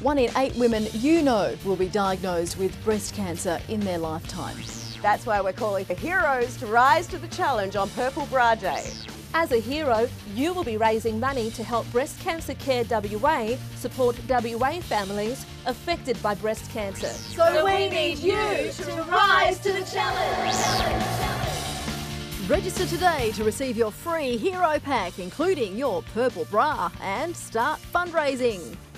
1 in 8 women you know will be diagnosed with breast cancer in their lifetime. That's why we're calling for heroes to rise to the challenge on Purple Bra Day. As a hero, you will be raising money to help Breast Cancer Care WA support WA families affected by breast cancer. So we need you to rise to the challenge. Register today to receive your free hero pack, including your purple bra, and start fundraising.